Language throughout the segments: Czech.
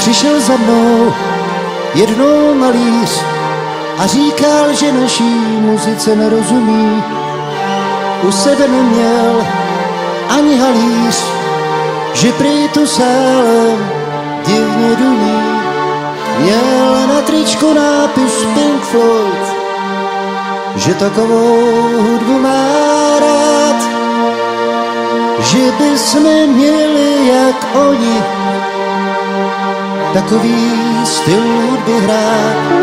Přišel za mnou jednou malíř a říkal, že naší muzice nerozumí. U sebe neměl ani halíř, že prý tu sálem divně duní. Měl na tričku nápis Pink Floyd, že takovou hudbu má rád, že bychom měli jak oni takový styl hudby hrát.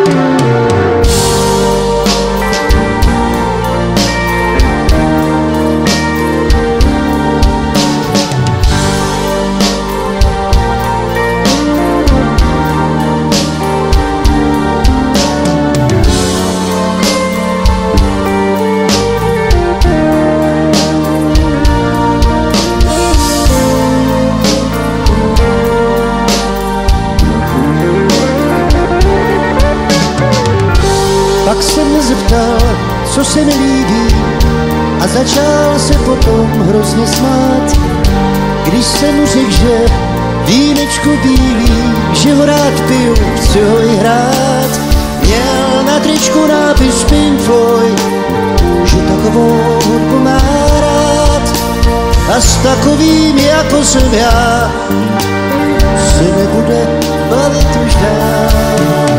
Pak se mě zeptal, co se mi líbí, a začal se potom hrozně smát. Když jsem mu řekl, že vínečku bílý, že ho rád piju, chci ho i hrát. Měl na tričku nápis Pink Floyd, že takovou hudbu má rád. A s takovým jako jsem já se nebude bavit už dál.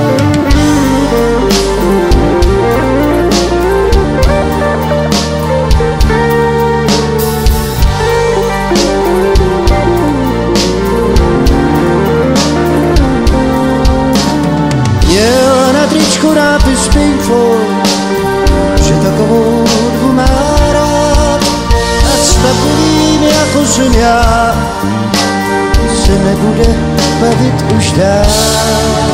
Měl na tričku nápis Pink Floyd, že takovou hudbu má rád. A s takovým jako jsem já se nebude bavit už dál.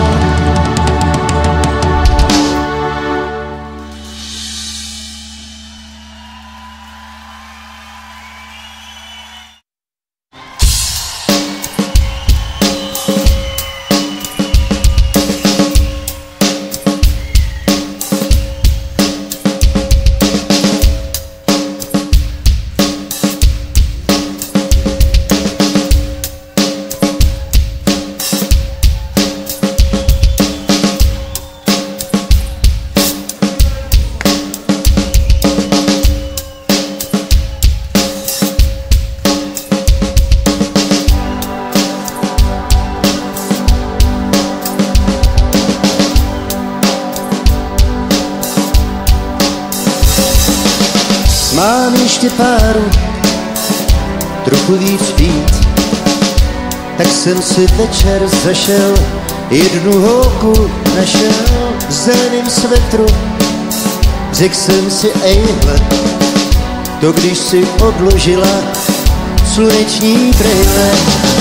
Mám ještě páru, trochu víc pít, tak jsem si večer zašel, jednu holku našel v zeleným svetru. Řekl jsem si, ejhle, to když si odložila sluneční brýle.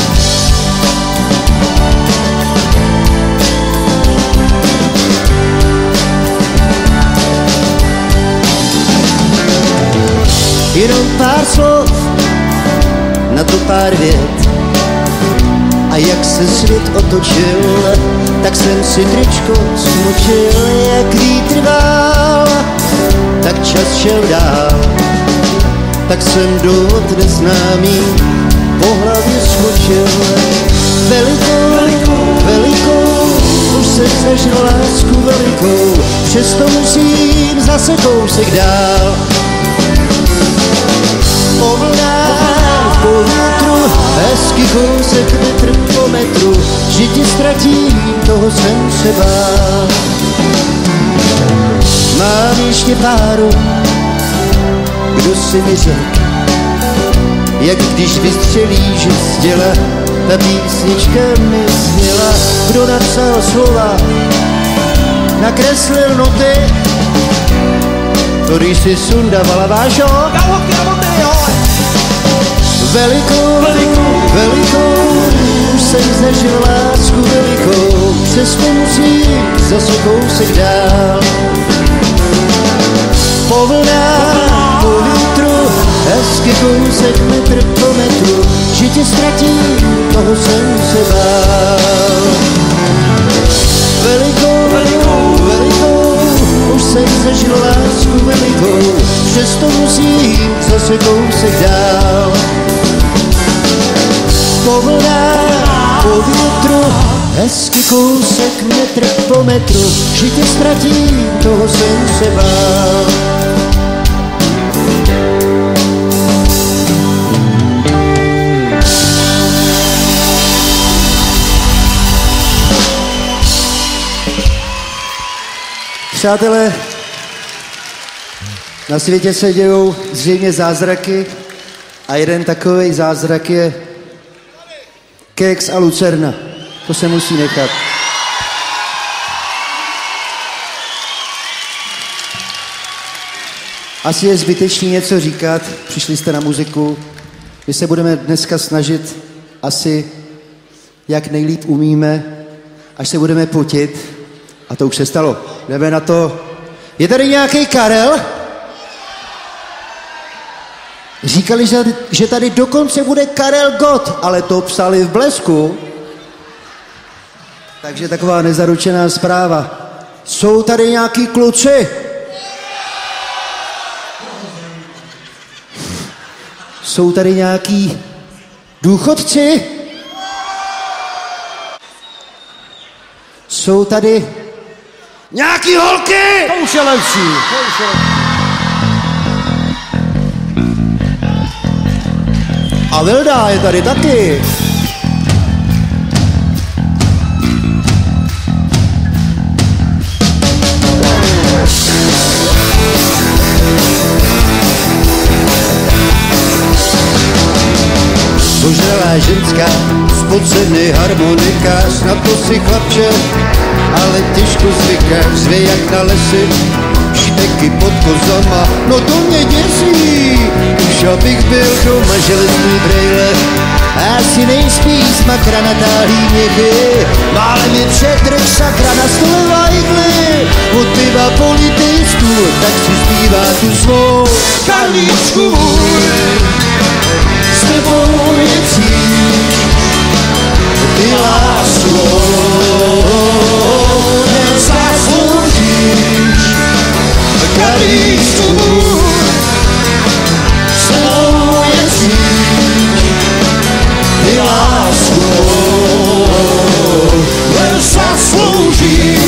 Jenom pár slov, na to pár vět. A jak se svět otočil, tak jsem si tričko smočil, jak vítr vál. Tak čas šel dál, tak jsem do neznámý po hlavě skočil. Velikou, už jsem zažil lásku velikou, přesto musím zase kousek dál. Po vlnách, po větru, hezky kousek metr po metru, že ti ztratím, toho jsem se bál. Mám ještě páru, kdo si mi řekl, jak když vystřelíš z děla, ta písnička mi zněla. Kdo napsal slova, nakreslil noty, to když si sundavala vážo. Velikou, už jsem zažil lásku velikou, přesto musím zase kousek dál. Po vlnách, po větru, hezky kousek metr po metru, že tě ztratím, toho jsem se bál. Velikou, už jsem zažil lásku velikou, přesto musím zase kousek dál. Po vlnách, po větru, hezky kousek metr po metru, že tě ztratím, toho jsem se bál. Přátelé, na světě se dějou zřejmě zázraky a jeden takový zázrak je keks a lucerna. To se musí nechat. Asi je zbytečný něco říkat, přišli jste na muziku. My se budeme dneska snažit asi, jak nejlíp umíme, až se budeme potit. A to už se stalo. Jdeme na to. Je tady nějaký Karel? Říkali, že tady dokonce bude Karel Gott, ale to psali v Blesku. Takže taková nezaručená zpráva. Jsou tady nějaký kluci? Jsou tady nějaký důchodci? Jsou tady nějaký holky? To už je lepší. A Vilda je tady taky. Ožralá ženská, spocený harmonika, snad to si chlapče, ale těžko zvykáš, zvě jak na lesy, šteky pod kozama, no to mě děsí, už abych byl doma, železný brejle, a si nejspíš makra natáhlý někdy, málem je předrž sakra na stole vajgly, od piva politistů, tak si zbývá tu svou Karlíčku můj. S tebou je cíl, ty lásku nezasloužíš. Karlíčku můj, s tebou je cíl, ty lásku nezasloužíš.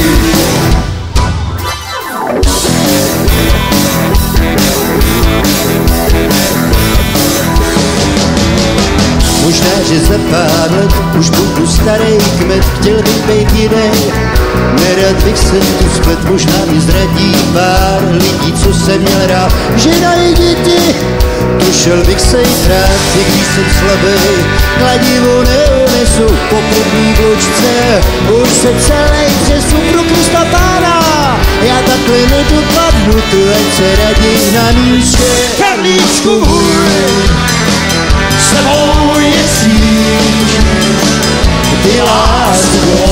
Možná, že za pár let už budu starý kmet, chtěl bych být jiný, nerad bych se tu splet, možná mi zradí pár lidí, co jsem měl rád, žena i děti, došel bych se jít rád, i když jsem slabý, kladivo neunesu po první vločce, už se celý přesu pro Krista Pána, já takhle nedopadnu, to ať se raději na místě. Karlíčku můj, s tebou je cíl, ty lásku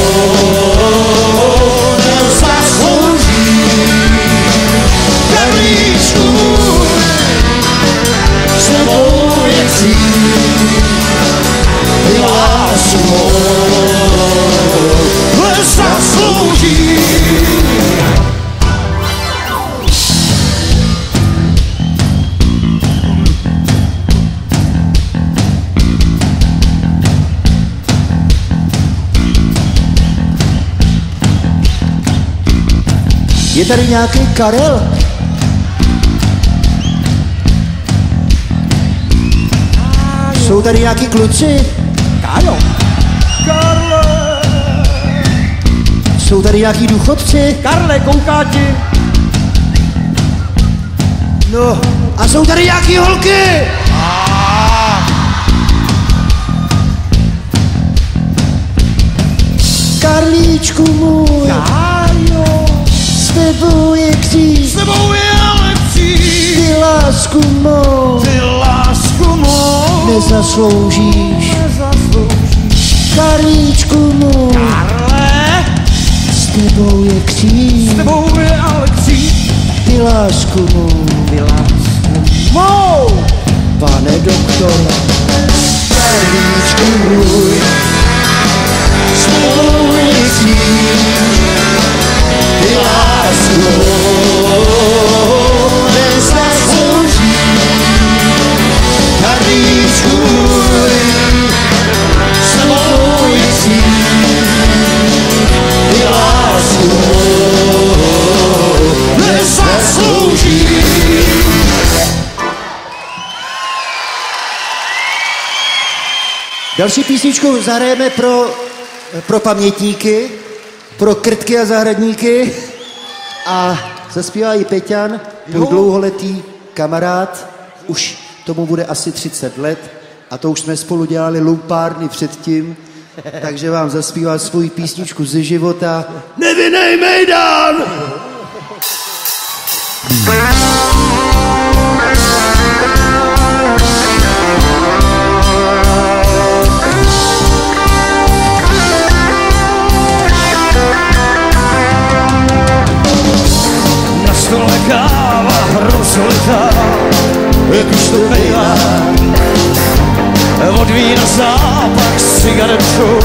nezasloužíš. Karlíčku můj, s tebou je cíl, ty lásku nezasloužíš. Je tady nějaký Karel? Jsou tady nějaký kluci? Kájo. Karle. Jsou tady nějaký důchodci? Karle, kouká ti. No, a jsou tady nějaký holky? Karlíčku můj, Kájo. s tebou je kříž, S tebou je ale kříž. ty lásku mou, Ty lásku mou nezasloužíš. nezasloužíš. Karlíčku můj, Karle. s tebou je kříž, S tebou je ale kříž. ty lásku mou, Ty lásku mou. pane doktore. Karlíčku můj, s tebou je kříž, ty lásku nezasloužíš. Karlíčku můj, s tebou Další písničku zahrajeme pro pamětníky, pro krtky a zahradníky a zaspívá ji Peťan, můj dlouholetý kamarád, už tomu bude asi 30 let a to už jsme spolu dělali lumpárny předtím, takže vám zaspívá svou písničku ze života Nevinnej mejdan! Na stole káva rozlitá, jak už to bývá. Od vína zápach cigaretu.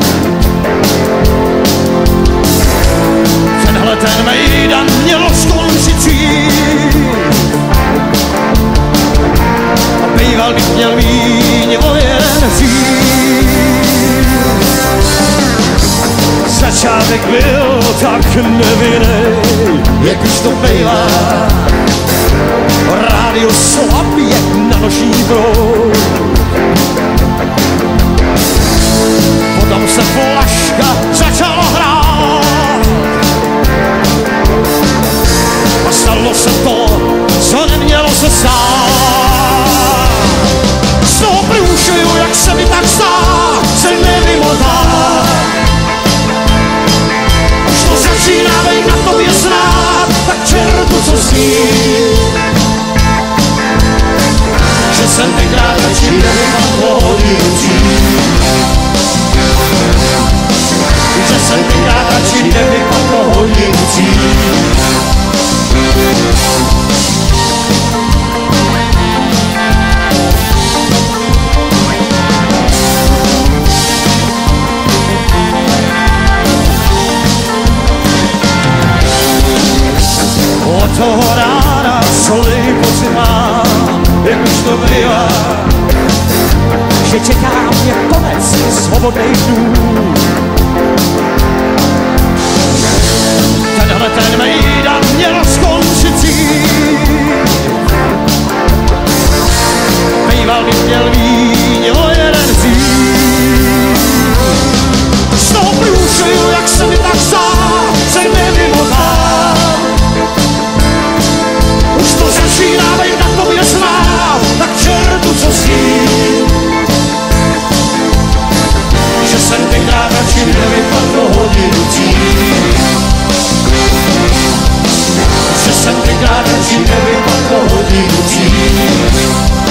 Tenhle ten mejdan mělo skončit a býval bych měl míň o jeden říct. Začátek byl tak nevinnej, jak už to bývá. Rádio slabě na noční proud. Potom se flaška začala hrát a stalo se to, co nemělo se stát. Z toho průšuju, jak se mi tak zdá, se nevymotá. Už to začíná být na tobě znát, tak čertu co s ním. Že jsem tenkrát radši nevypadl hodinu dřív. Že jsem tenkrát radši nevypadl hodinu dřív. Od toho rána solej pocit mám, jak už to bývá, že čeká mě konec svobodných dnů. Tenhle ten mejdan měl skončit dřív. Býval bych měl míň o jeden dřív. Z toho průšuju, jak se mi tak zdá, se nevymotá. Už to začíná být na tobě znát, tak čertu co s tím. Že jsem tenkrát radši nevypadl hodinu dřív. Že jsem tenkrát radši nevypadl hodinu dřív.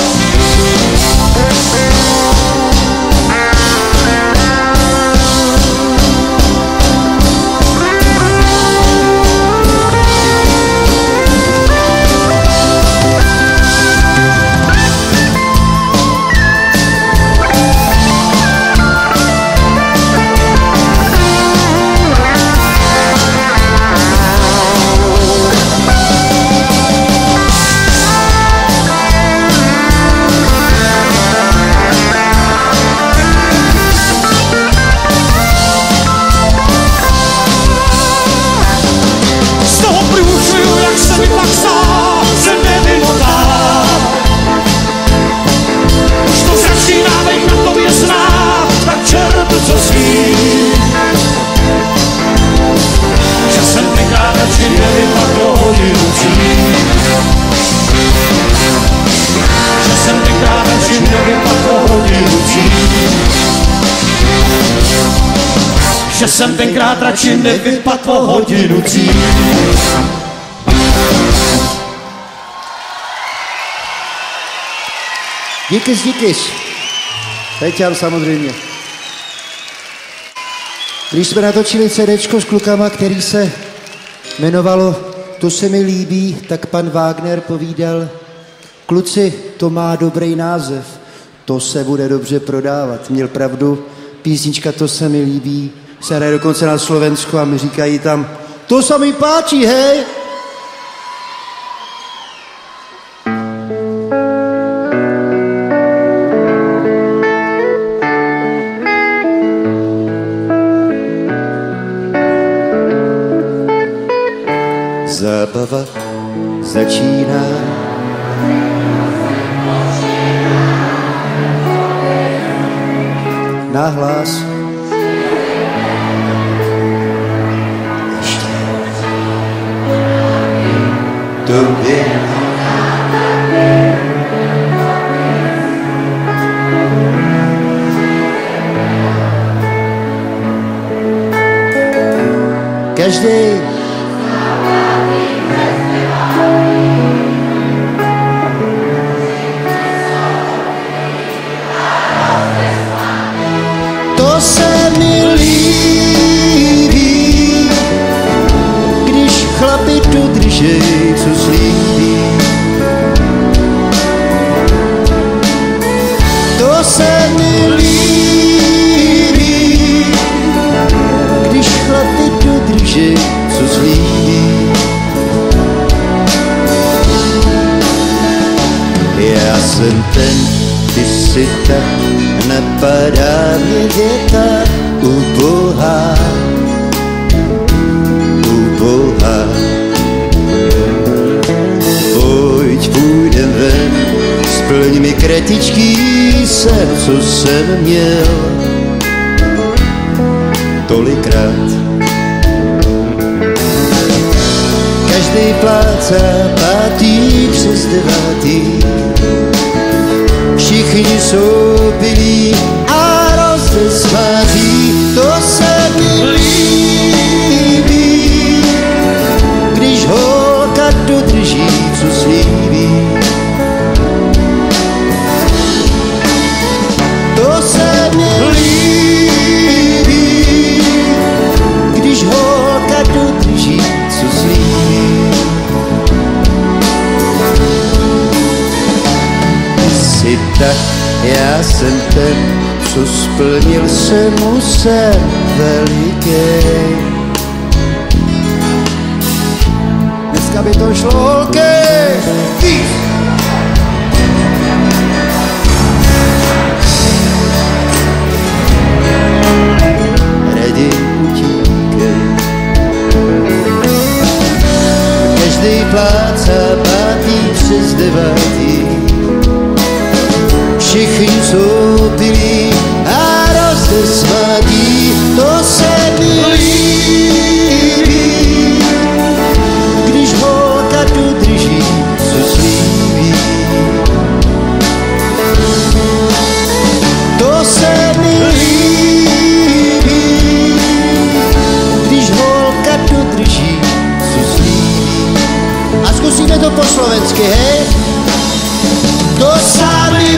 Že jsem tenkrát radši nevypadl o hodinu dřív. Díky. Peťan samozřejmě. Když jsme natočili CDčko s klukama, který se jmenovalo To se mi líbí, tak pan Wagner povídal: kluci, to má dobrý název, to se bude dobře prodávat. Měl pravdu, písnička To se mi líbí se hraje dokonce na Slovensku a mi říkají tam: to se mi páčí, hej! Zábava začíná. náhlas. Ještě. Tobě. Každý to se mi líbí, když chlapi dodržej, co slíbí. To se mi líbí, když chlapi dodržej, co slíbí. Já jsem ten, ty jsi tak, napadá mě věta ubohá, ubohá. Pojď, půjdem ven, splň mi kratičký sen, co jsem měl tolikrát. Každý plácá pátý přes devátý, všichni jsou pilí a rozesmátí. To se mi líbí, když holka dodrží, co slíbí. To se mi líbí, když holka dodrží, co slíbí. Jsi tak, já jsem ten, co splnil se mu sen veliký. Dneska by to šlo, holky! Raději utíkej. Každý plácá pátý přes devátý, všichni jsou pilí a rozesmátí. To se mi líbí, když holka dodrží, co slíbí. To se mi líbí, když holka dodrží, co slíbí. A zkusíme to po slovensky, hej? To se mi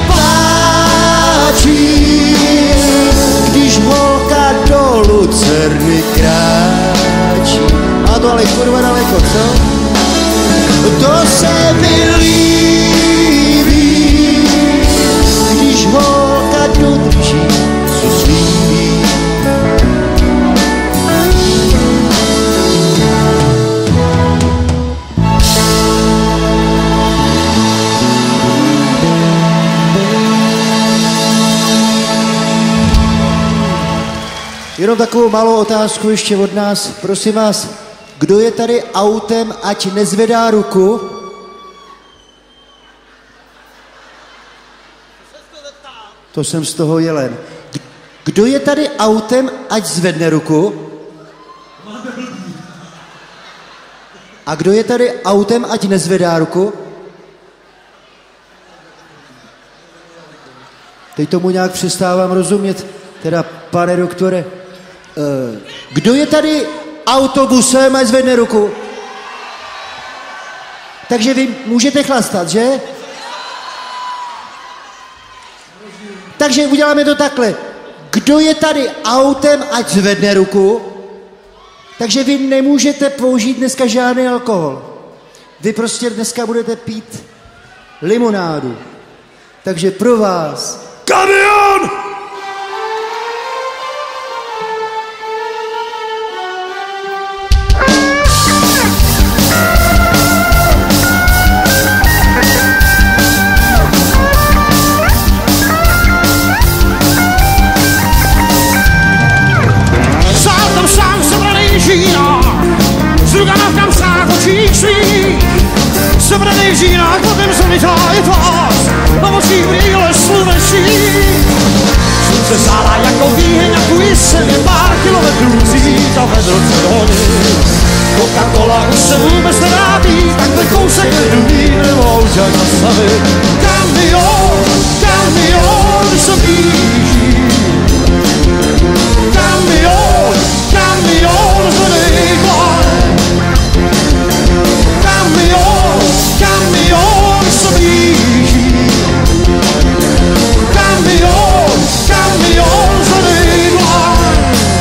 páčí, když holka do lucerny kráčí. A to ale kurva daleko, co? To se mi líbí, když holka dodrží, co slíbí. Jenom takovou malou otázku ještě od nás. Prosím vás, kdo je tady autem, ať nezvedá ruku? To jsem z toho jelen. Kdo je tady autem, ať zvedne ruku? A kdo je tady autem, ať nezvedá ruku? Teď tomu nějak přestávám rozumět. Teda, pane doktore, kdo je tady autobusem, ať zvedne ruku? Takže vy můžete chlastat, že? Takže uděláme to takhle. Kdo je tady autem, ať zvedne ruku? Takže vy nemůžete použít dneska žádný alkohol. Vy prostě dneska budete pít limonádu. Takže pro vás... Kamion! Sebranej v žínách, potom zavitá je tvář, a očí brýle sluneční. jsem je pár kilometrů vzít a vedl předhony. Coca-Cola už se vůbec nerábí, takhle kousek nedumí, nebo už jak zastavit. Kamion, kamion se blíží. Kamion, kamion zvedej dlaň. Kamion, kamion se blíží. Kamion, kamion zvedej dlaň.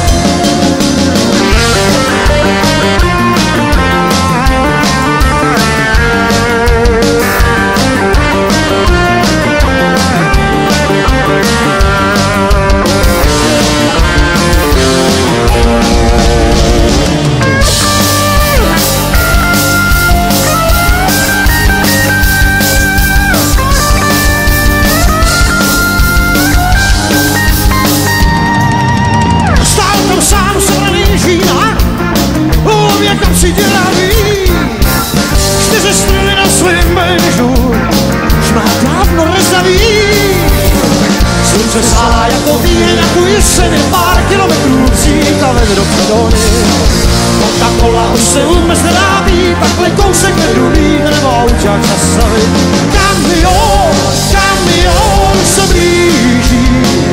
Kam si dělaví 4 strany na svým benžu, už má dávno rezaví. Slunce sálá jako víň, jako jesen, je pár kilometrů vzít a vede do předhony. Coca-Cola už se vůbec nerábí, takhle kousek nedumí, nebo už jak zastavit. Kamion, kamion se blíží.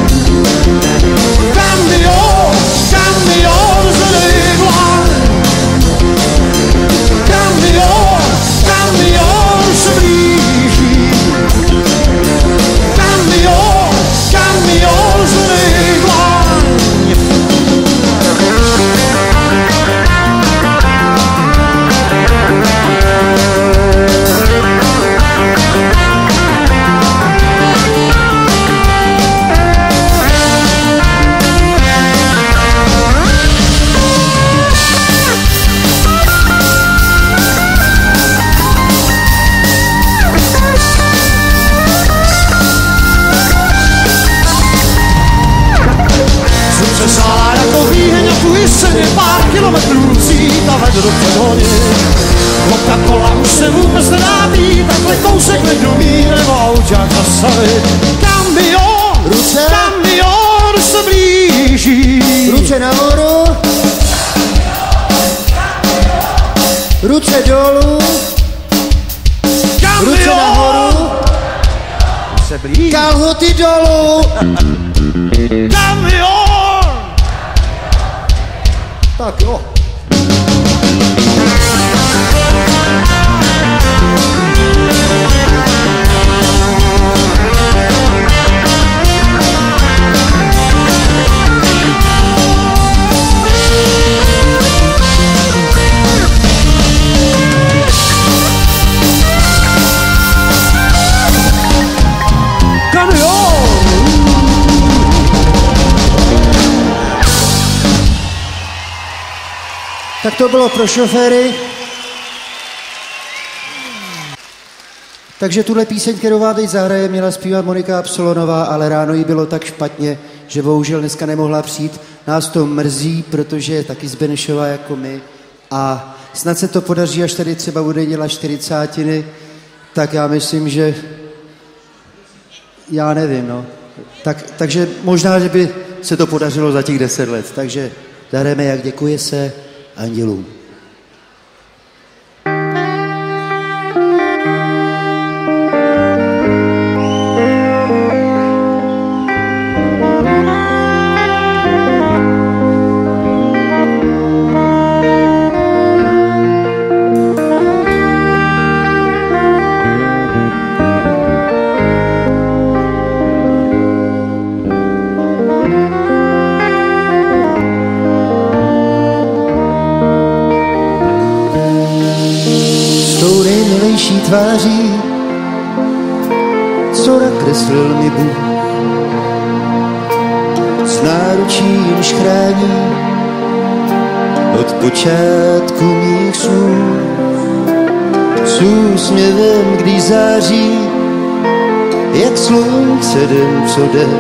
Kamion, kamion zvedej dlaň. Kamion, kamion se blíží. Kamion, kamion zvedej dlaň. Pár kilometrů vzít a vedl do předhony. Coca-Cola už se vůbec nerábí, takhle kousek nedumí, nebo už jak zastavit. Kamion, ruce, kamion se blíží. Ruce nahoru, ruce dolů, Kamion, ruce nahoru, se blíží. kalhoty dolů. Kamion. Tak jo. Tak to bylo pro šoféry. Takže tuhle píseň, kterou vám teď zahraje, měla zpívat Monika Absolonová, ale ráno jí bylo tak špatně, že bohužel dneska nemohla přijít. Nás to mrzí, protože je taky z Benešova jako my. A snad se to podaří, až tady třeba bude dělat 40. Tak já myslím, že... Já nevím, no. Takže možná, že by se to podařilo za těch 10 let. Takže zahrajeme, jak děkuje se andělům. Tváří, co nakreslil mi Bůh, s náručím chrání od počátku mých snů, s úsměvem, když září, jak slunce den co den,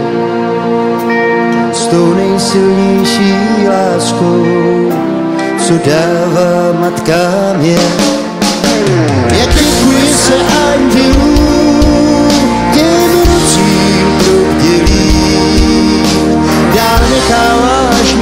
s tou nejsilnější láskou, co dává matkám jen. Jak děkuji se andělům, těm nocím probdělým, dál necháváš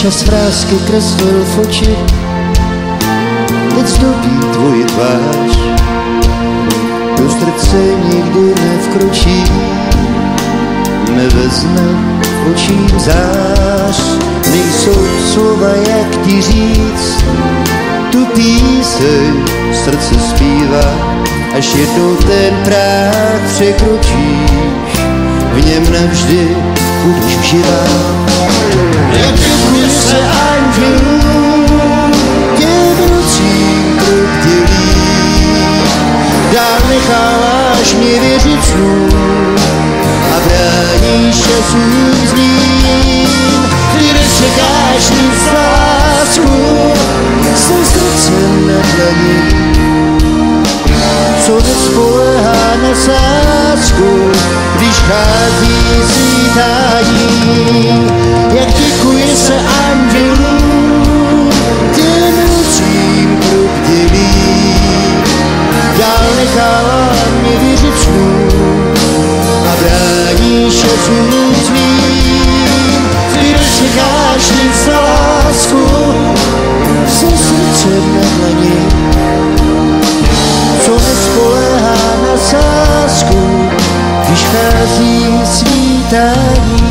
čas vrásky kreslil v oči, teď zdobí tvoji tvář, do srdce nikdy nevkročí, nevezme očím zář. Nejsou slova, jak ti říct, tu píseň srdce zpívá, až jednou ten práh překročíš, v něm navždy budeš živá. Jak děkuji se andělům, těm rucím krok dělí, dál necháváš mě věřit snům a bráníš časům zlým. Ty nečekáš nic z lásku, se srdcem na dlaní, co nespoléhá na sázku, když chází svítání. Jak děkuji se andělům, těm rucím krok dělí, dál nechává mě věřit snům a brání časům zlým. Ty nečekáš nic na lásku, se srdcem na dlaní, co nespoléhá na sázku, když chází svítání.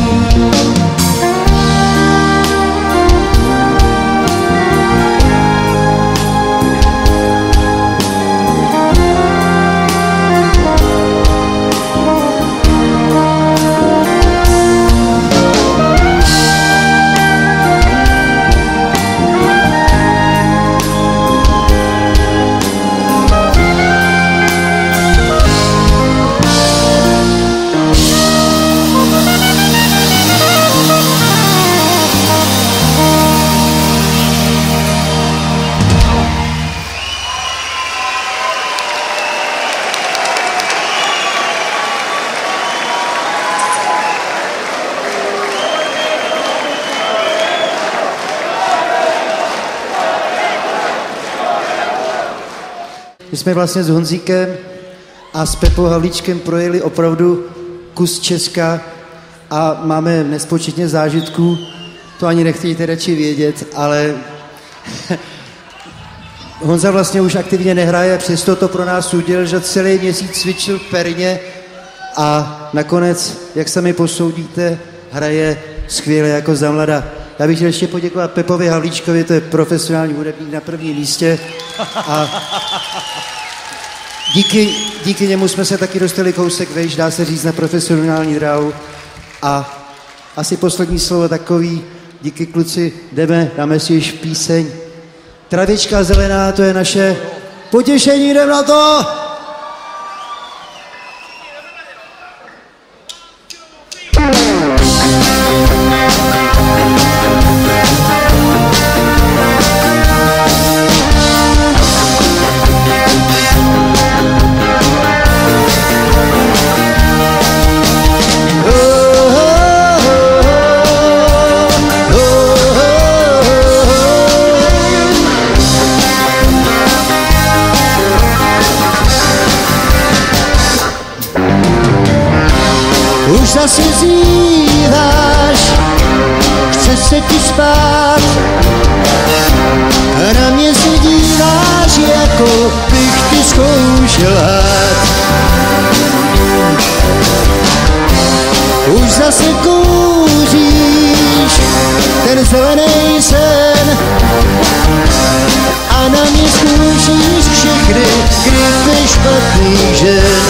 My jsme vlastně s Honzíkem a s Pepou Havlíčkem projeli opravdu kus Česka a máme nespočetně zážitků. To ani nechtějte radši vědět, ale Honza vlastně už aktivně nehraje, přesto to pro nás udělal, že celý měsíc cvičil v Perně a nakonec, jak sami posoudíte, hraje skvěle jako za mlada. Já bych chtěl ještě poděkovat Pepovi Havlíčkovi, to je profesionální hudebník na prvním místě a díky němu jsme se taky dostali kousek vejš, dá se říct, na profesionální dráhu. A asi poslední slovo takový, díky kluci, dáme si již píseň. Travička zelená, to je naše potěšení, jdem na to! Už zase zíváš, chce se ti spát a na mě se díváš, jako bych ty zkoušel hát. Už zase kouříš ten zelený sen a na mě zkoušíš všechny kryty špatných žen.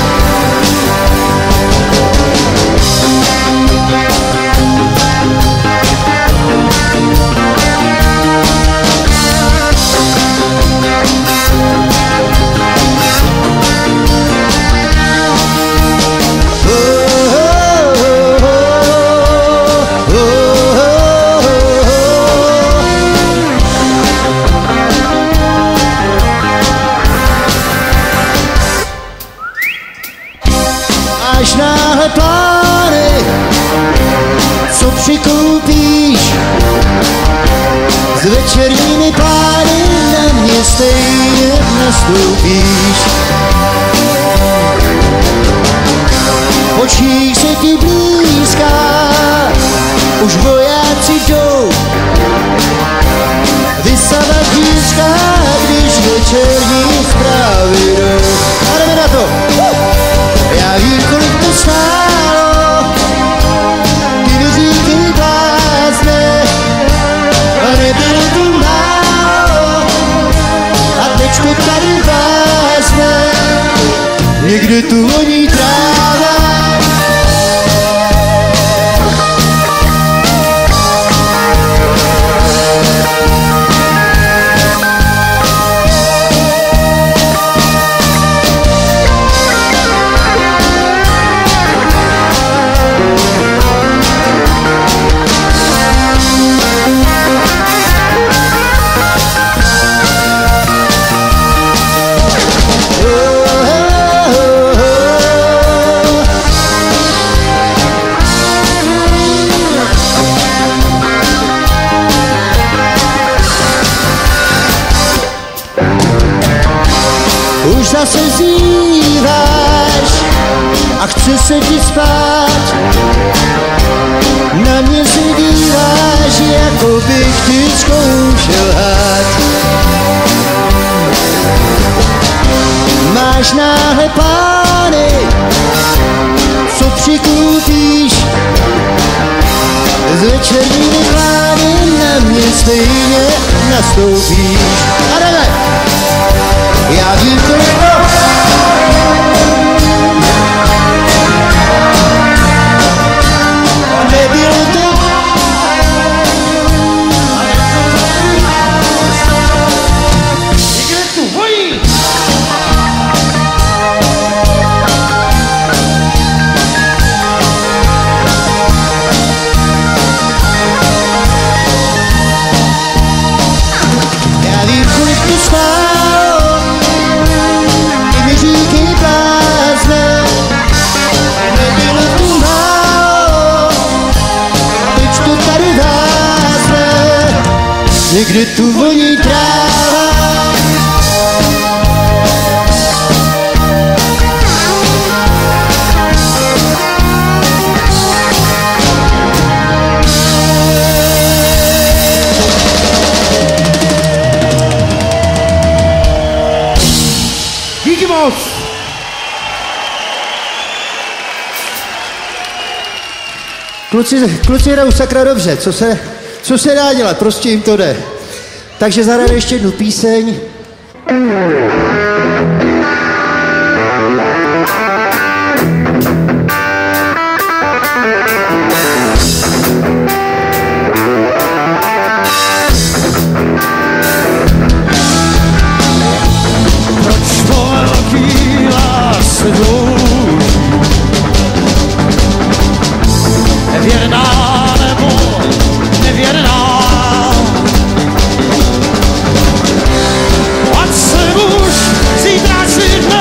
Až náhle plány, co přikoupíš, s večerními plány na mě stejně nastoupíš. V očích se ti blízká, už vojáci jdou tady vázne, někde tu voní tráva. Už zase zíváš a chce se ti spát. Na mě se díváš, jako bych ti zkoušel hát. Máš náhle plány, co přikoupíš. S večerními plány na mě stejně nastoupíš. A jdeme! Já vím, to je to. Nebylo to. Někde tu voní. Já vím, kolik to stálo. Říky prázdné, nebylo tu málo, teď to tady vázne, někde tu voní tráva. Díky moc. Kluci jdou sakra dobře, co se dá dělat, prostě jim to jde. Takže zahraju ještě jednu píseň. Proč to velký lásce dlouží? Nevěrná nebo nevěrná? Ať se muž zítra si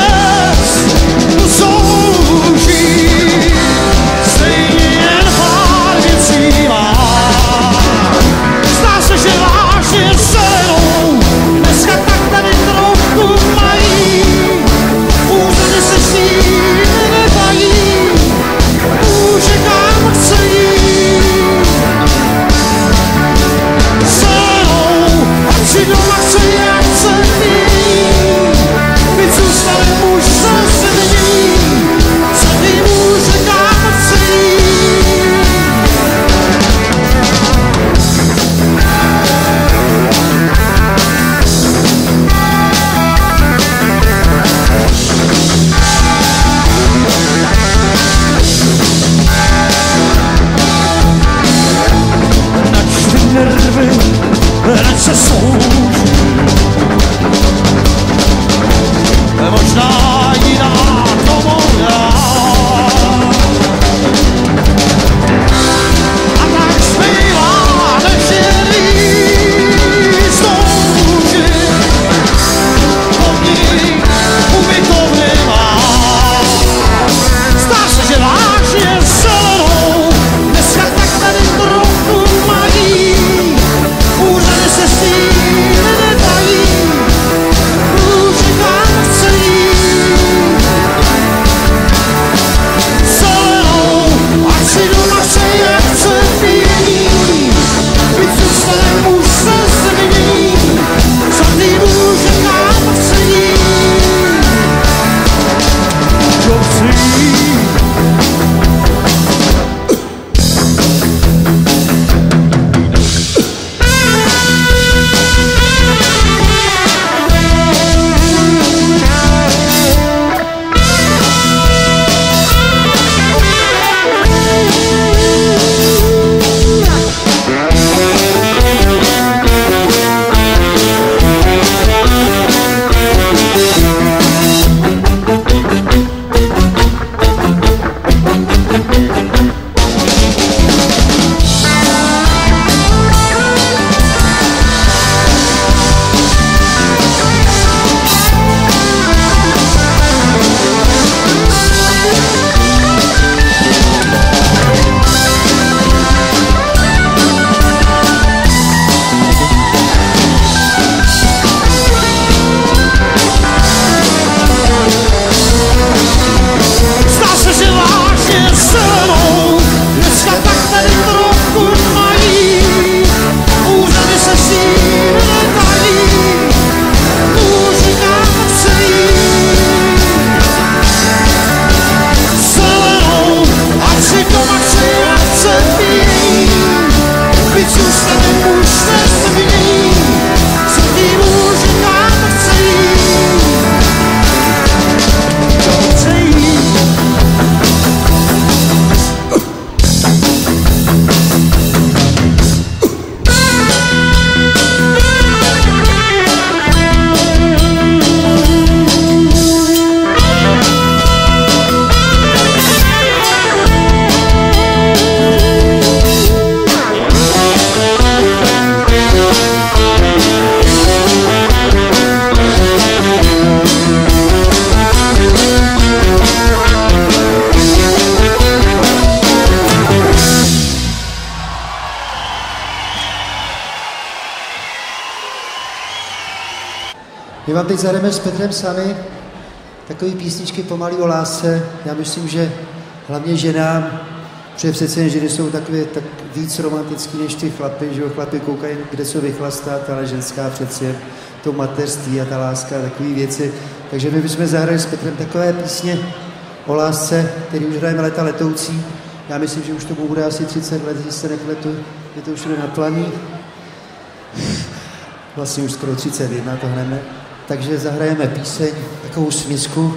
My vám teď zahrajeme s Petrem sami takové písničky pomalý o lásce. Já myslím, že hlavně ženám, protože přece jen ženy jsou takové tak víc romantický než ty chlapy, že jo, chlapy koukají, kde jsou vychlastat, ale ženská přece jen to mateřství a ta láska a takové věci. Takže my bychom zahrali s Petrem takové písně o lásce, který už hrajeme léta letoucí. Já myslím, že už to bude asi 30 let, když se nepletu, je to už všude naplaní. Vlastně už skoro 31 to hneme. Takže zahrajeme píseň, takovou smisku.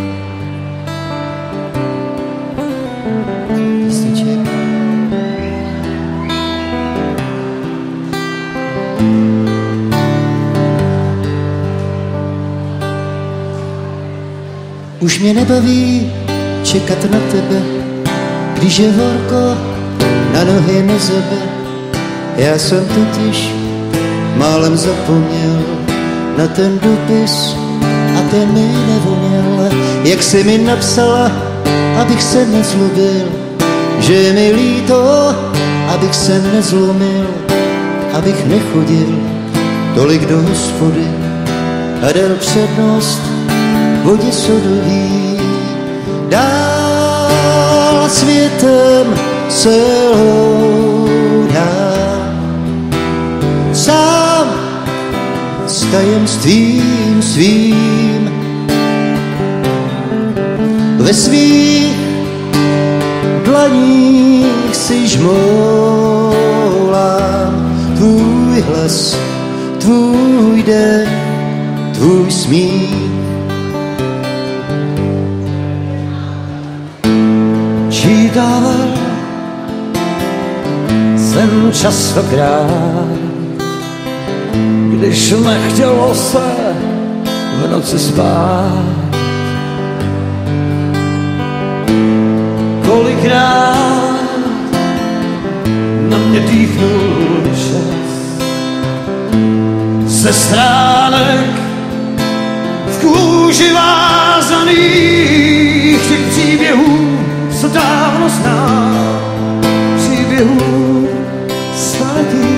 Písniček. Už mě nebaví čekat na tebe, když je horko, na nohy nezebe. Já jsem totiž málem zapomněl na ten dopis a ten mi nevoněl. Jak jsi mi napsala, abych se nezlobil, že je mi líto, abych se nezlomil, abych nechodil tolik do hospody a dal přednost vodě sodový. Dál světem se houdám, sám s tajemstvím svým, ve svých dlaních si žmoulám tvůj hlas, tvůj dech, tvůj smích. Čítával jsem častokrát, když nechtělo se v noci spát. Kolikrát na mě dýchnul čas ze stránek v kůži vázaných těch příběhů, co dávno znám, příběhů staletí,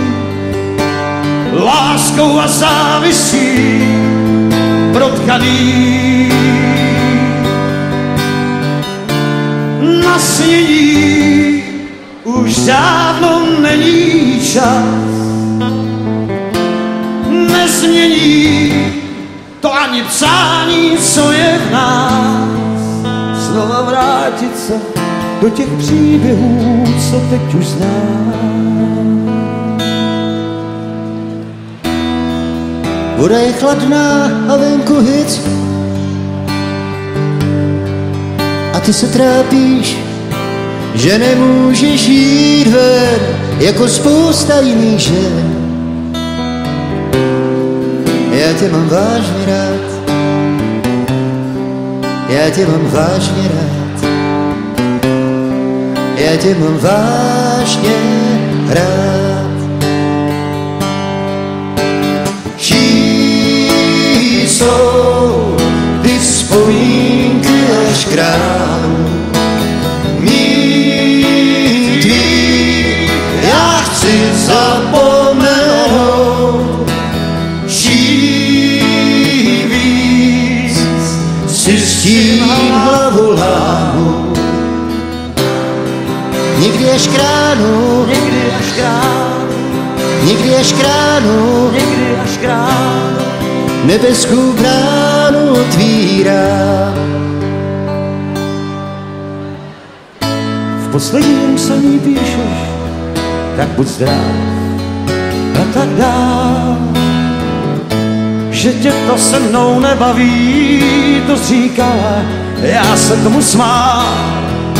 láskou a závistí protkaný. Na snění už dávno není čas, nezmění to ani přání, co je v nás, znova vrátit se do těch příběhů, co teď už znám. Voda je chladná a venku hyc a ty se trápíš, že nemůžeš jít ven jako spousta jiných žen. Já tě mám vážně rád, já tě mám vážně rád, já tě mám vážně rád. Čí jsou ty vzpomínky až k ránu mít tvý, já chci zapomenout. Čí víc si s tím hlavu lámu, někdy až k ránu, někdy až k ránu, někdy až k ránu, někdy až k ránu, nebeskou bránu otvírá. V posledním psaní píšeš, tak buď zdrav a tak dál, že tě to se mnou nebaví, to říkala, já se tomu smál.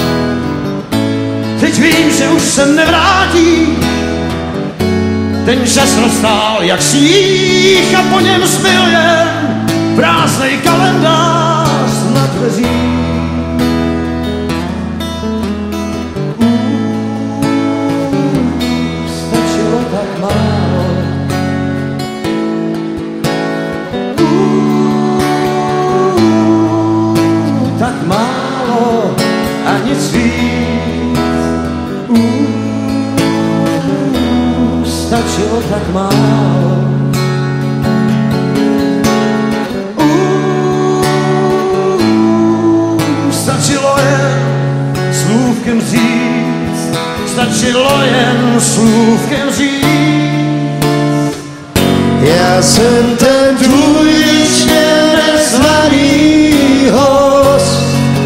Teď vím, že už se nevrátí, ten čas roztál jak sníh a po něm zbyl jen prázdnej kalendář na dveřích. Stačilo tak málo, tak málo a nic víc. Stačilo tak málo. slůvkem říct, stačilo jen slůvkem říct. Já jsem ten tvůj ještě nezvaný host,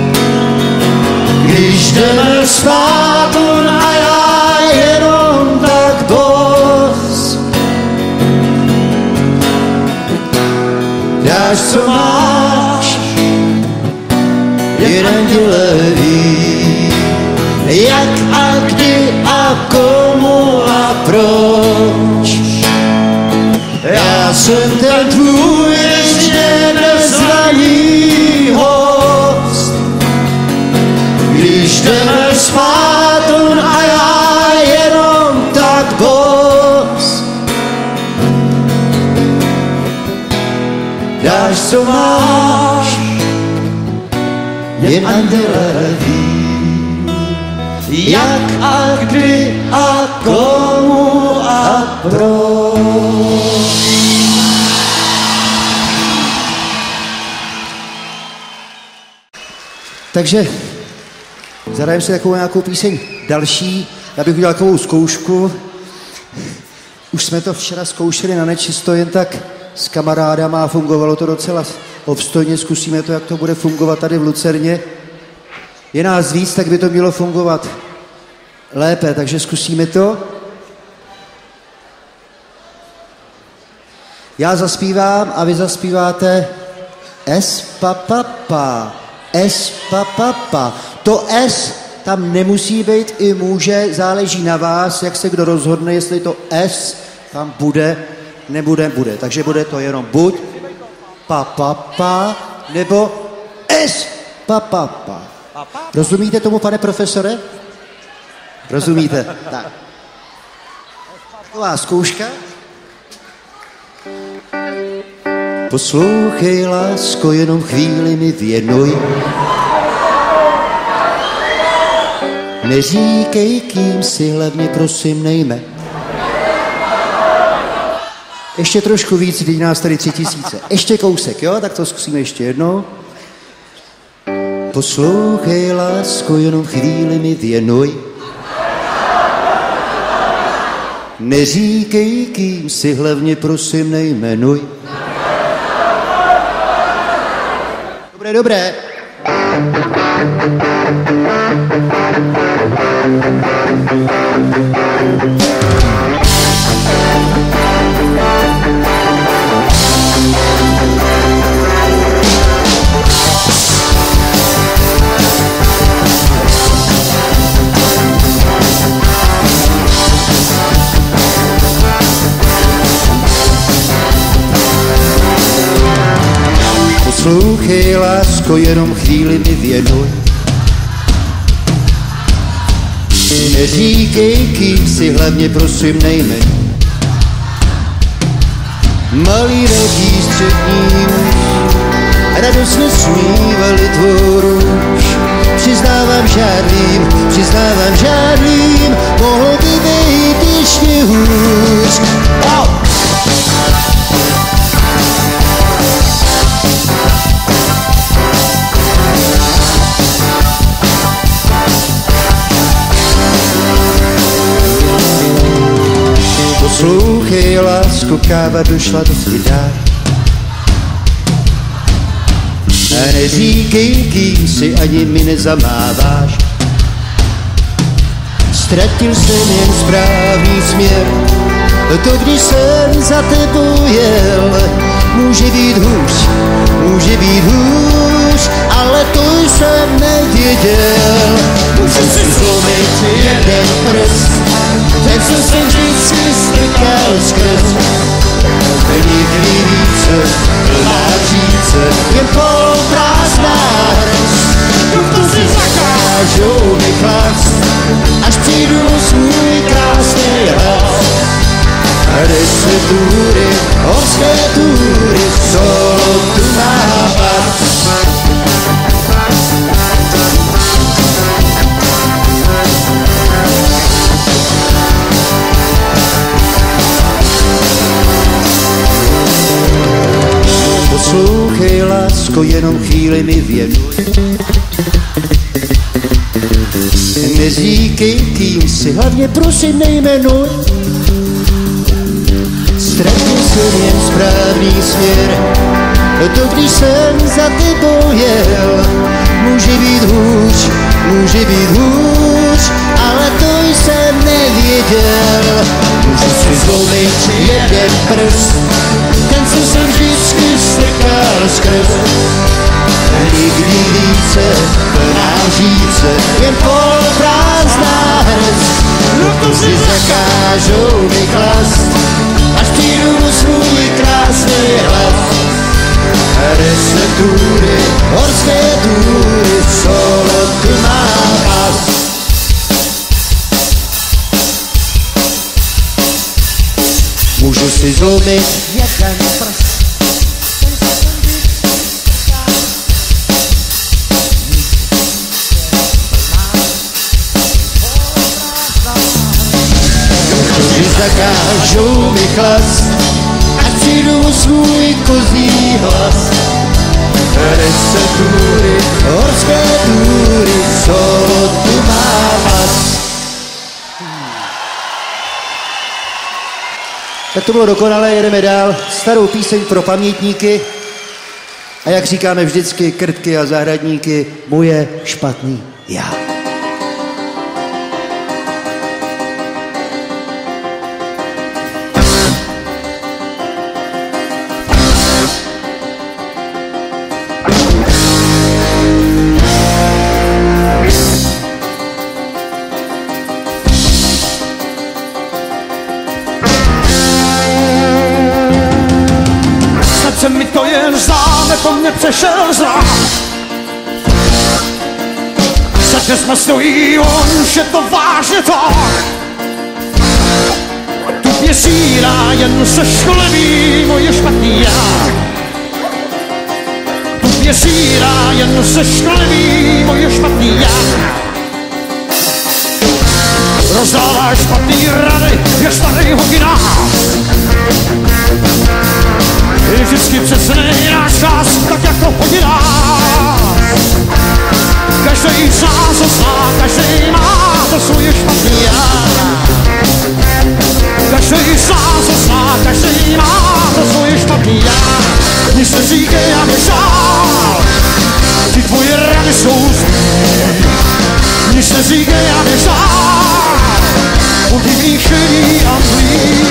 když jdeme spát on a já jenom tak bos. Dáš, co máš, jen anděle ví, jak a kdy a komu a proč. Já jsem ten tvůj ještě nezvaný host, když jdeme spát on a já jenom tak bos. Dáš, co máš, jen anděle ví, jak a kdy a komu a proč. Takže zadajeme si takovou nějakou píseň další. Já bych udělal takovou zkoušku. Už jsme to včera zkoušeli na nečisto jen tak s kamarádama a fungovalo to docela obstojně. Zkusíme to, jak to bude fungovat tady v Lucerně. Je nás víc, tak by to mělo fungovat lépe, takže zkusíme to. Já zaspívám a vy zaspíváte S pa pa pa, S pa pa pa. To S tam nemusí být, i může, záleží na vás, jak se kdo rozhodne, jestli to S tam bude, nebude, bude. Takže bude to jenom buď pa pa pa, nebo S pa pa pa. Rozumíte tomu, pane profesore? Rozumíte? Tak. Taková zkouška. Poslouchej, lásko, jenom chvíli mi věnuj. Neříkej, kým si, hlavně prosím nejme. Ještě trošku víc, když nás tady 3000. Ještě kousek, jo? Tak to zkusíme ještě jednou. Poslouchej, lásko, jenom chvíli mi věnuj. Neříkej, kým si, hlavně prosím nejmenuj. Dobré, dobré. Poslouchej, lásko, jenom chvíli mi věnuj. Neříkej, kým si, hlavně prosím nejmenuj. Malý, velký, střední, radostně smívali tvou růž. Přiznávám žádným, mohl by být ještě hůř. Oh! Poslouchej, lásko, káva došla dosti dál. A neříkej, kým si, ani mi nezamáváš. Ztratil jsem jen správný směr, to když jsem za tebou jel. Může být hůř, ale to jsem nevěděl. Můžu si zlomit jeden prst, ten co jsem vždycky strkal skrz. Nikdy více, plná říce, jen poloprázdná hrst. To si zakážou mi chlast, až přijdu svůj krásný hlas. A 10 túry, horské túry, solo tu má bas. Poslouchej, lásko, jenom chvíli mi věnuj. Neříkej kým si, hlavně prosím nejmenuj. Ztratil jsem jen správný směr, to když jsem za tebou jel. Může být hůř, ale to jsem nevěděl. Můžu si zlomit jeden prst, ten co jsem vždycky strkal skrz. Nikdy více plná říce, jen poloprázdná hrst. Doktoři zakážou mi chlast, až přijdu mu svůj krásný hlas. Receptury, horské túry, solo tu má pas. Můžu si zlomit jeden prst, zakážou mi chlast, ať přijdu svůj kozí hlas. Receptury, horské túry, solo tu má pas. Tak to bylo dokonalé, jedeme dál. Starou píseň pro pamětníky. A jak říkáme vždycky, krtky a zahradníky, moje špatný já. Se mi to jen zdá, nebo mě přešel zrak. Za dveřma stojí on, už je to vážně tak. Tu pěsírá jen se školený moje špatný já. Tu pěsírá jen se školený moje špatný já. Rozdává špatný rady, je starý hodinách. Je vždycky přesný náš čas, tak jako hodinách. Každý zná, co zná, každý má to svoje špatný já. Každý zná, co zná, každý má to svoje špatný já. Nic neříkej, já běžál, ty tvoje rady jsou zlý. Nic neříkej, já běžál, podivný šedý a zlý.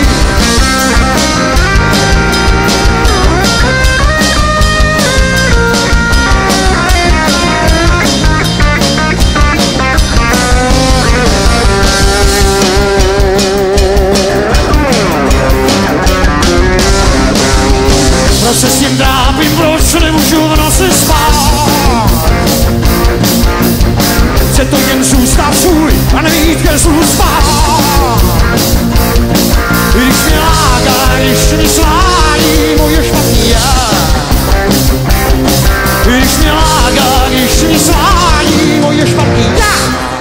Proč se s ním trápím, proč nemůžu v noci spát? Chce to jen zůstat svůj a nejít ke zlu spát. Když mě láká, když mě svádí moje špatný já. Když mě láká, když mě svádí moje špatný já.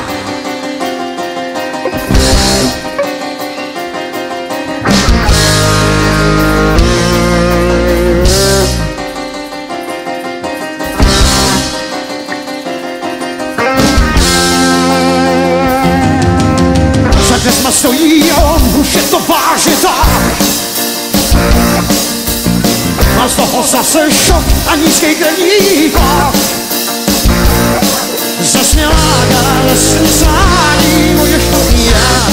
Stojí on, už je to vážně tak. Mám z toho zase šok a nízký krevní tlak. Zas mě láká lesní svádí moje špatný já.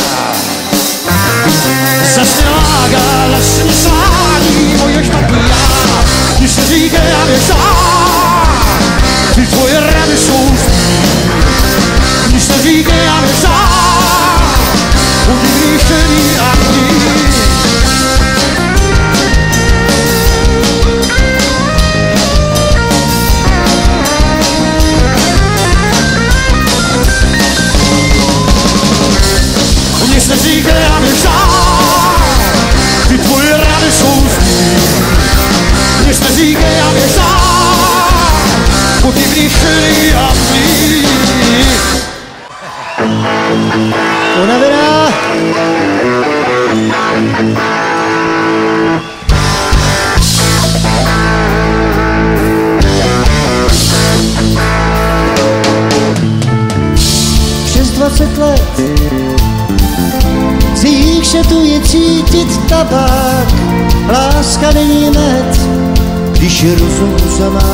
Zas mě láká lesní svádí moje špatný já. Když se říkej, já běžám, ty tvoje rady jsou zlý. Když se říkej, já běžám, podivný šedý a zlý. Nic neříkej, já běžám, ty tvoje rady jsou zlý. Nic neříkej, já běžám, podivný šedý a zlý. tabák, láska není med, když je rozum uzamá.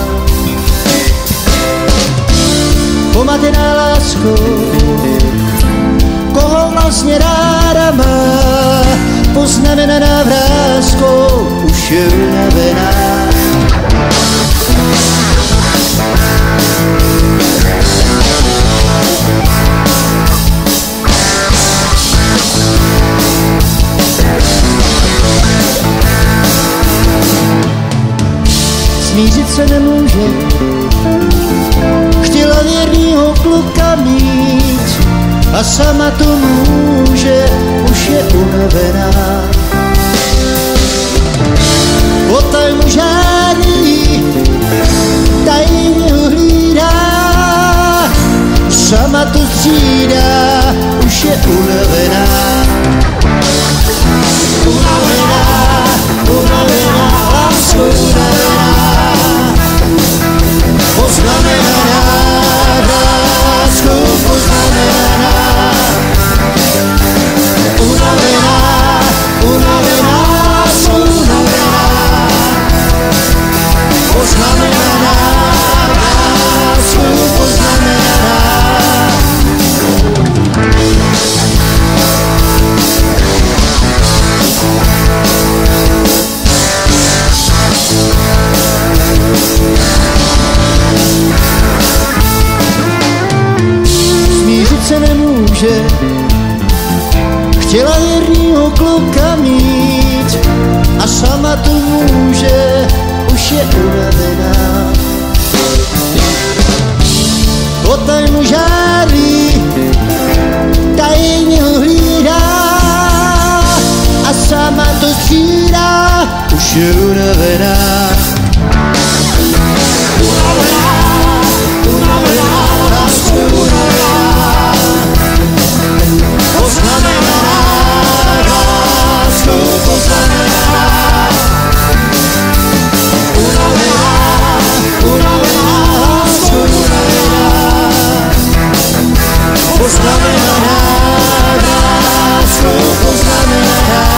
Pomatená láskou, koho vlastně ráda má, poznamenaná vráskou, už je unavená. Smířit se nemůže, chtěla věrnýho kluka mít a sama to může, už je unavená. Potajmu žádný, tajně ho hlídá, sama to střídá, už je unavená. Unavená, unavená, lásko unavená, poznamenaná, lásku poznamenaná. Unavená, unavená, lásku unavená, poznamenaná, lásku poznamenaná. Smířit se nemůže, chtěla věrnýho kluka mít a sama to může, už je unavená. Potajmu žádný, tajně ho hlídá a sama to střídá, už je unavená. Unavená, unavená, lásku unavená, poznamenaná, lásku poznamenaná. Unavená, unavená, lásku unavená, poznamenaná, lásku poznamenaná.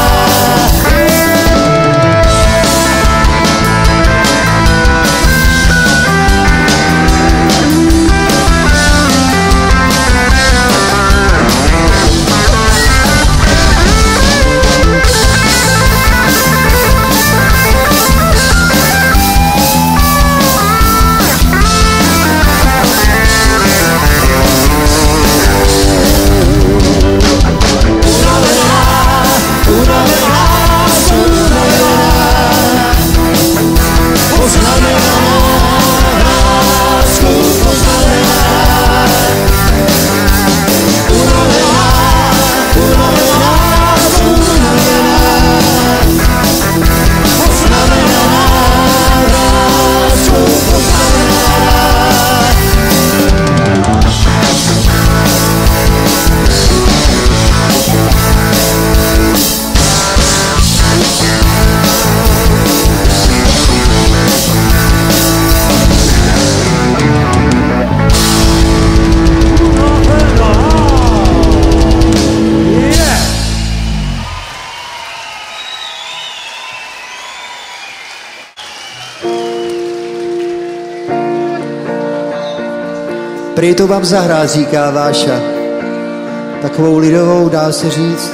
Prý to vám zahrát, říká Váša. Takovou lidovou, dá se říct,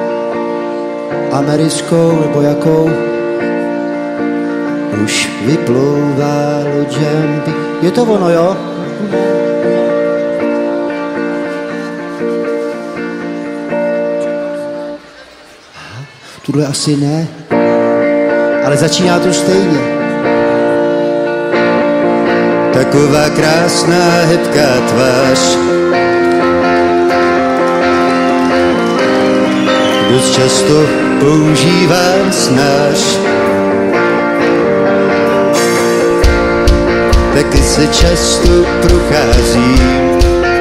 americkou nebo jakou. Už vyplouvá loď. Je to ono, jo? Tuhle asi ne, ale začíná to stejně. Taková krásná hebká tvář, dost často používám snář. Taky se často procházím,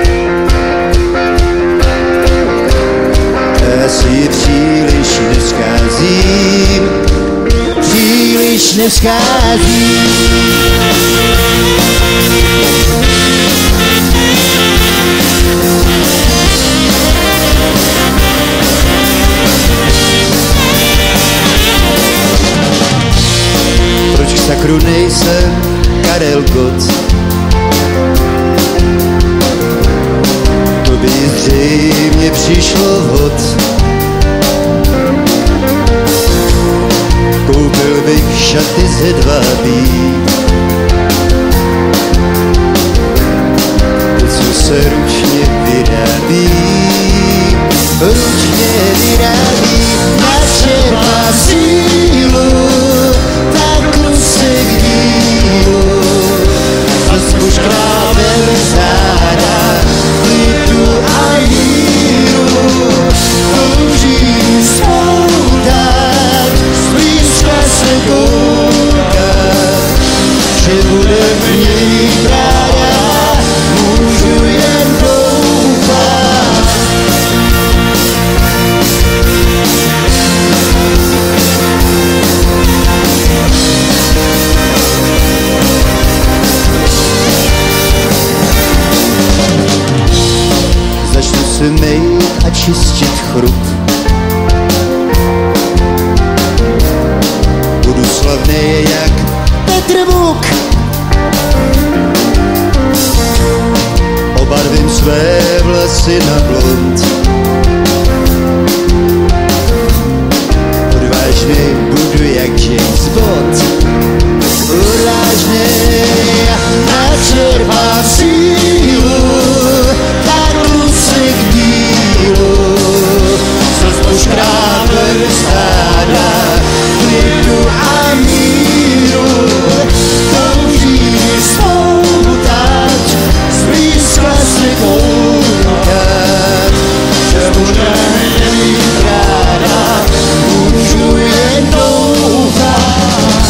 já si je příliš nescházím, příliš nescházím. Karel Gott. To by zřejmě přišlo vhod. Koupil bych šaty z hedvábí, to, co se ručně vyrábí, načerpá sílu, tak se k dílu, zas už krábel záda, klidu a míru, touží spoutat, zblízka se koukat, že bude mít ráda, můžu jen doufat. Začnu se mejt a čistit chrup. Budu slavný jak Petr Vuk. Obarvím své vlasy na blond. Odvážný budu jak James Bond. Odvážný načerpám sílu, tak se k dílu, zas už krábel stáda, klidu a míru, touží spoutat, zblízka se koukat, že bude mít ráda, můžu jen doufat.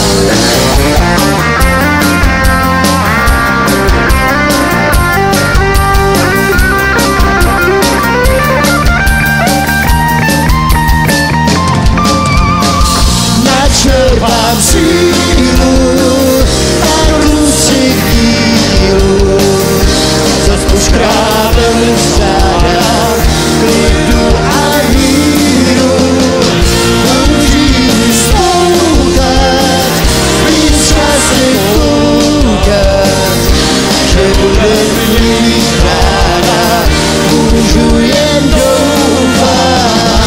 Načerpám sílu, tak si k dílu, zas už krábel záda, klidu a míru, touží spoutat, blízka se koukat, že bude mít ráda, můžu jen doufat.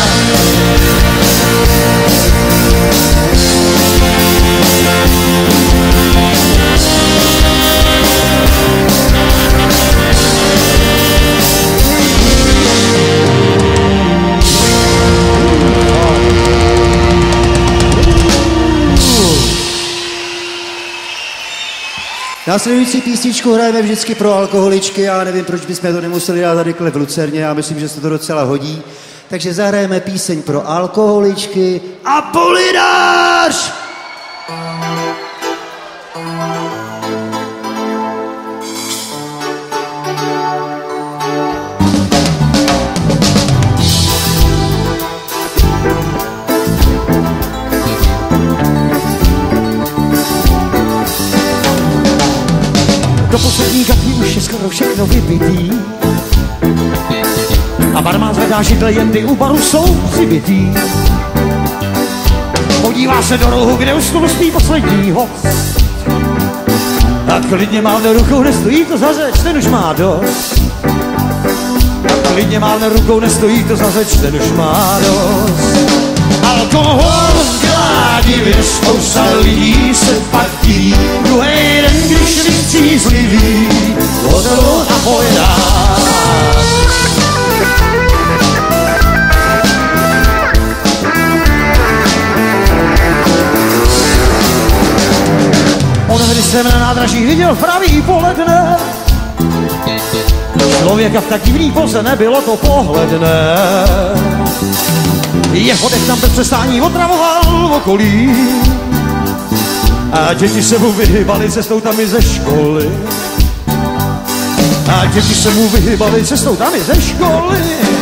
Následující písničku hrajeme vždycky pro alkoholičky, já nevím, proč bychom to nemuseli dát tady v Lucerně, já myslím, že se to docela hodí. Takže zahrajeme píseň pro alkoholičky Apolinář! Do poslední kapky už je skoro všechno vypitý a barman zvedá židle, jendy u baru jsou přibitý. Podívá se do rohu, kde už tu spí poslední host a klidně mávne rukou, nestojí to za řeč, ten už má dost. A klidně mávne rukou, nestojí to za řeč, ten už má dost. Alkohol dělá divy, spousta lidí se pak diví, druhej den, když je střízlivý, hotelu a pojedá. Onehdy jsem na nádraží viděl pravý poledne, člověka v tak divný poze, nebylo to pohledné. Jeho dech tam bez přestání otravoval okolí a děti se mu vyhybali cestou tam i ze školy. A děti se mu vyhybali cestou tam i ze školy.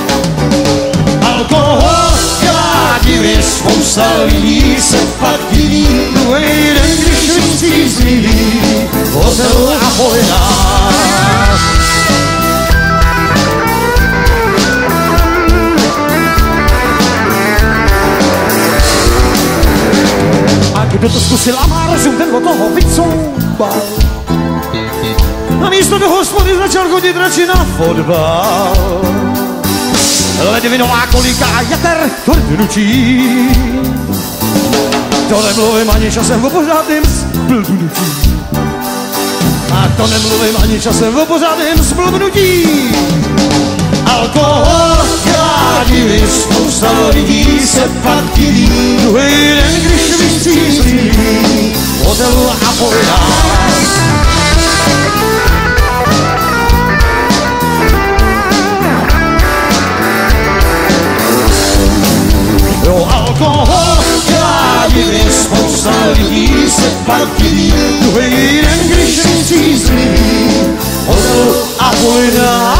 Alkohol dělá divy, spousta lidí se pak diví, druhej den, když vystřízlivý, hotel a pojednář. A kdo to zkusil a má rozum, ten od toho vycoubal. a místo toho hospody začal chodit radši na fotbal. Ledvinová kolika a jater tvrdnutí. To nemluvím ani časem o pořádným zblbnutí. A to nemluvím ani časem o pořádným zblbnutí. Alkohol dělá divy, spousta lidí se pak diví. Druhý den, když vystřízlí hotelu a pojedá. Jo, alkohol dělá divy, spousta lidí se pak diví. Druhý den, když vystřízlí hotelu a pojedá.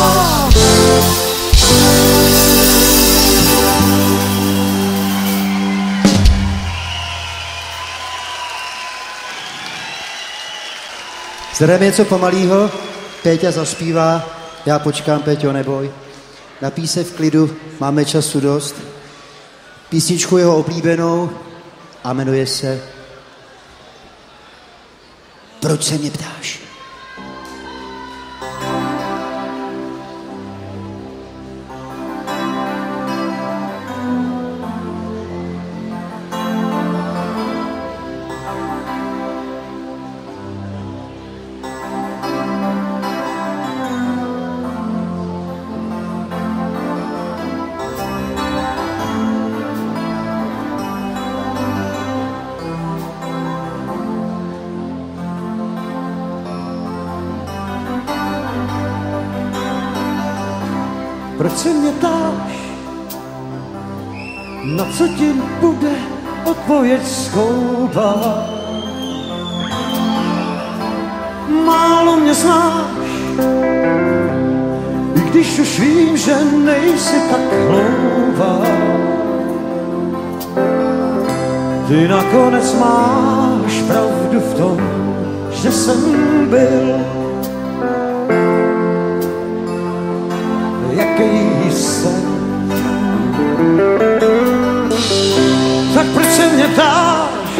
Zdareme něco pomalýho, Péťa zaspívá, já počkám, Péťo, neboj. Napij se v klidu, máme času dost. Písničku jeho oblíbenou a jmenuje se Proč se mě ptáš? Proč se mě ptáš, na co ti bude odpověď skoupat? Málo mě znáš, i když už vím, že nejsi tak hloupá. Ty nakonec máš pravdu v tom, že jsem byl jaký jsem. Tak proč se mě ptáš,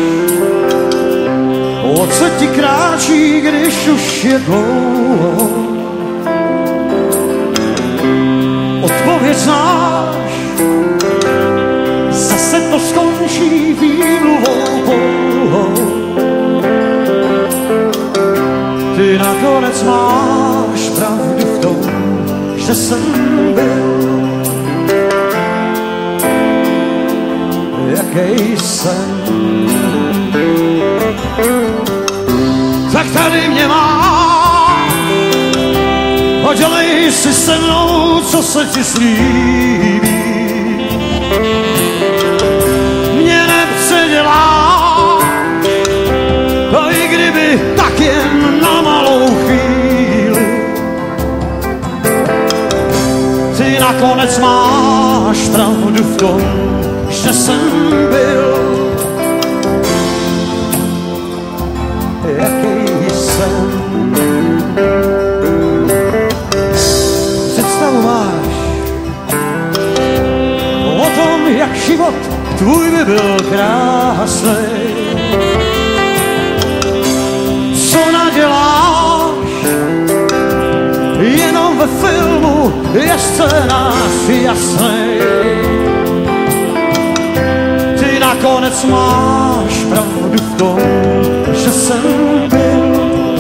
o co ti kráčí, když už je dlouho? Odpověď znáš, zase to skončí výmluvou pouhou. Ty nakonec máš pravdu v tom, že jsem byl, jaký jsem. Tak tady mě máš, podělej si se mnou, co se ti slíbí. Mě nepředěláš, to i kdyby tak jen na malou chvíli. Ty nakonec máš pravdu v tom, že jsem byl, jaký jsem. Představu máš o tom, jak život tvůj by byl krásný. Co naděláš, jenom ve filmu je scénář jasný. Ty nakonec máš pravdu v tom, že jsem byl,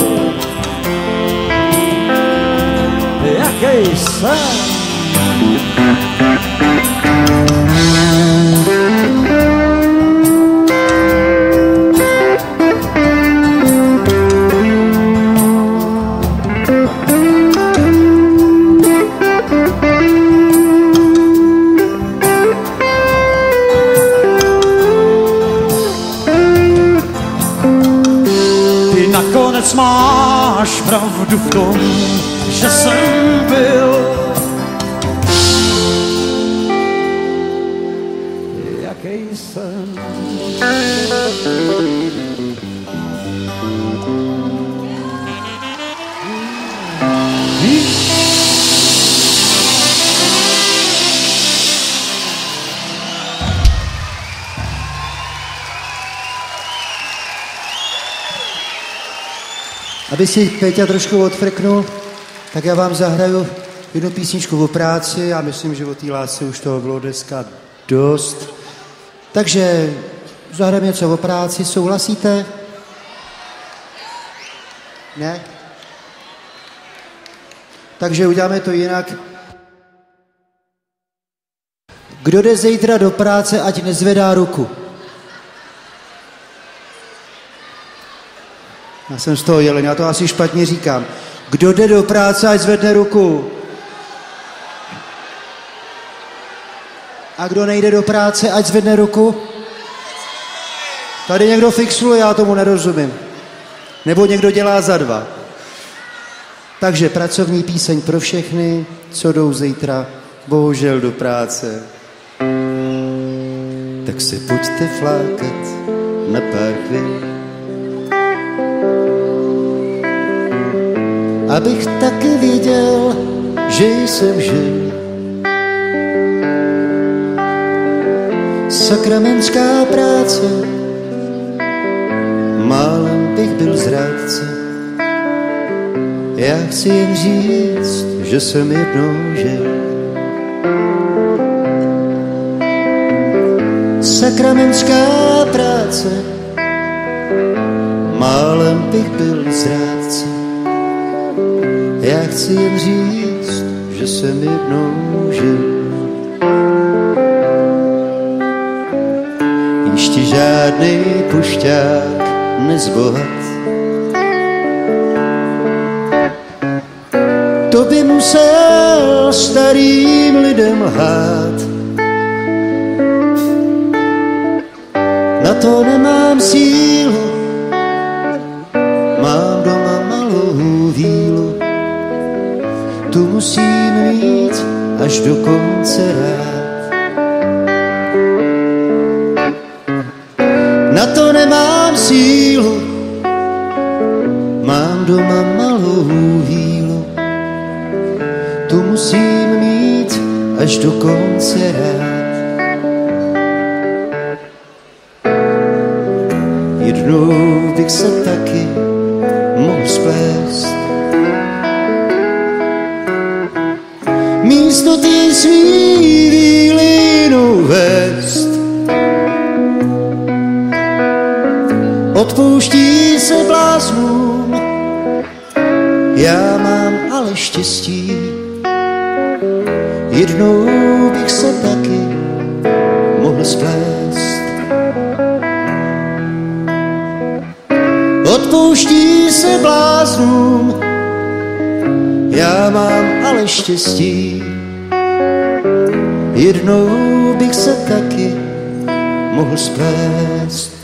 jaký jsem. Nakonec máš pravdu v tom, že jsem byl, jaký jsem. Aby si Péťa trošku odfrknul, tak já vám zahraju jednu písničku o práci. Já myslím, že o té lásce už toho bylo dneska dost. Takže zahrajeme něco o práci. Souhlasíte? Ne? Takže uděláme to jinak. Kdo jde zítra do práce, ať nezvedá ruku. Já jsem z toho jelen, já to asi špatně říkám. Kdo jde do práce, ať zvedne ruku. A kdo nejde do práce, ať zvedne ruku. Tady někdo fixuje, já tomu nerozumím. Nebo někdo dělá za dva. Takže pracovní píseň pro všechny, co jdou zítra, bohužel do práce. Tak se pojďte flákat na pár chvil, abych taky viděl, že jsem žil. Sakramenská práce, málem bych byl zrádce. Já chci jen říct, že jsem jednou žil. Sakramenská práce, málem bych byl zrádce. Já chci jen říct, že jsem jednou žil. Ještě žádnej pušťák nezbohat, to by musel starým lidem lhát. Na to nemám sílu, mám doma malou vílu, tu musím mít až do konce rád. Na to nemám sílu, mám doma malou vílu, tu musím mít až do konce rád. Jednou bych se taky mohl splést, místo ty svý vílinu vést. Odpouští se bláznům, já mám ale štěstí. Jednou bych se taky mohl splést. Odpouští se bláznům, já mám ale štěstí. Jednou bych se taky mohl splést.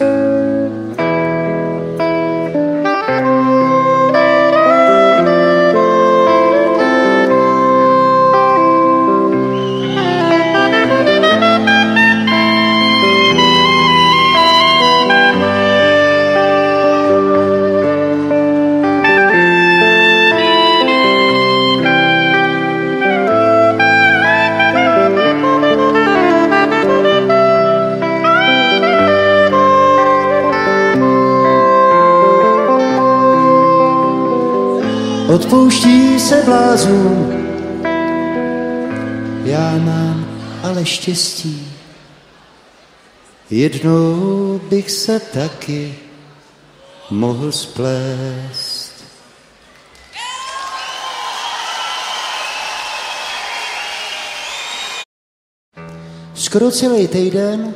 Odpouští se blázům, já mám ale štěstí. Jednou bych se taky mohl splést. Skoro celý týden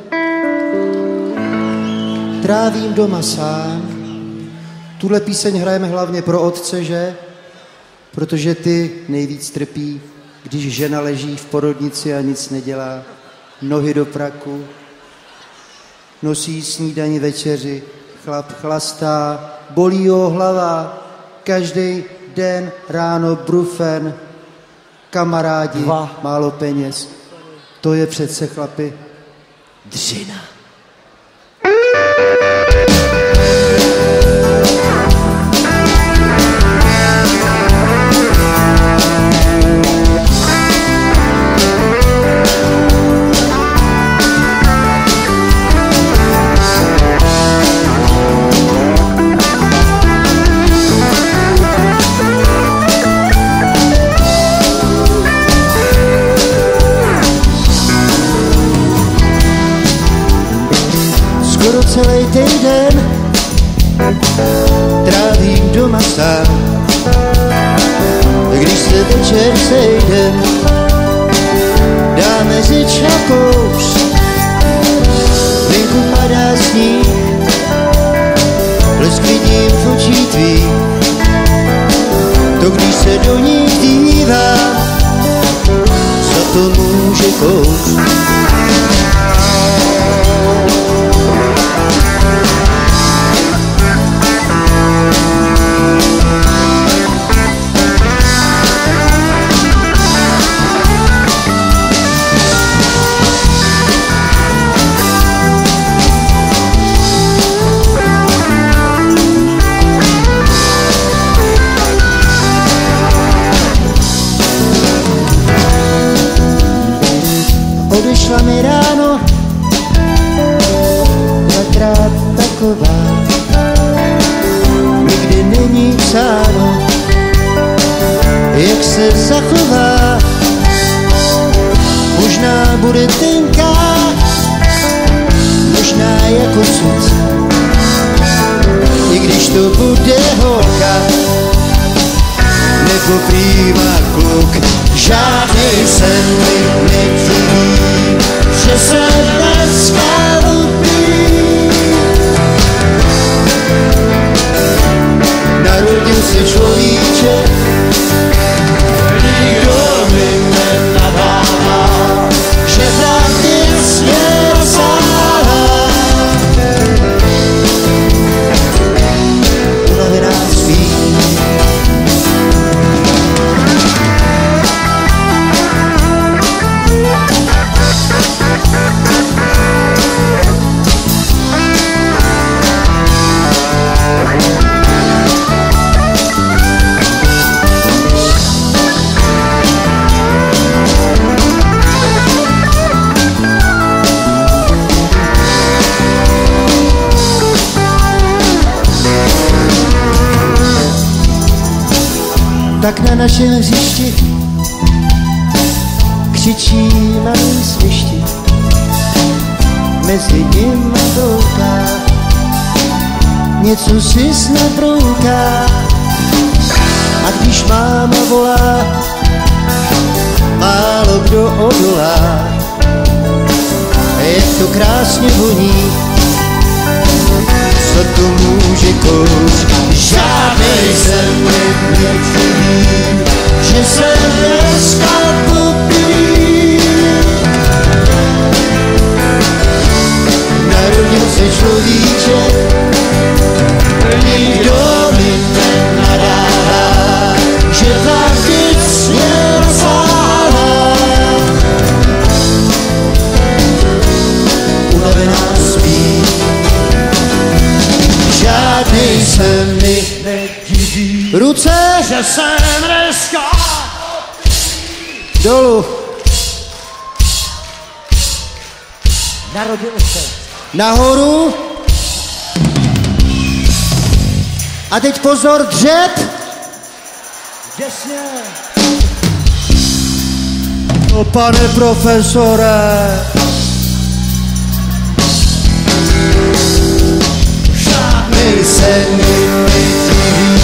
trávím doma sám. Tuhle píseň hrajeme hlavně pro otce, že? Protože ty nejvíc trpí, když žena leží v porodnici a nic nedělá, nohy do praku, nosí snídani, večeři, chlap chlastá, bolí ho hlava, každý den ráno brufen, kamarádi, málo peněz. To je přece, chlapi, dřina. každý den trávím doma sám. Když se večer sejdem, dáme řeč a kous, venku padá sníh, blesk vidím v očích tvých, to když se do nich dívám, za to může kous. Odešla mi ráno, dvakrát taková, nikdy není psáno, jak se zachová. Možná bude tenká, možná jako cud, i když to bude holka, nebo prýma kluk. Žádnej sen mi nechybí, že se dneska lubí. Narodil se človíček, nikdo mi nenadává, že tak nic nezasáhá. Unavená spí. Tak na našem hřišti křičí malý svišti, mezi nimi douká, něco si snad brouká. A když máma volá, málo kdo odolá, jak to krásně voní, co to může kouř. Žádnej sen mi nechybí, že se dneska popí. Narodil se človíček, nikdo mi nenadává, že tak nic nezasáhá. Unavená spí, žádnej sen mi nediví. Ruce, že jsem dneska dolů. narodil se. Nahoru. A teď pozor, dřep. Děsně. No, pane profesore. Žádnej se mi nedivím,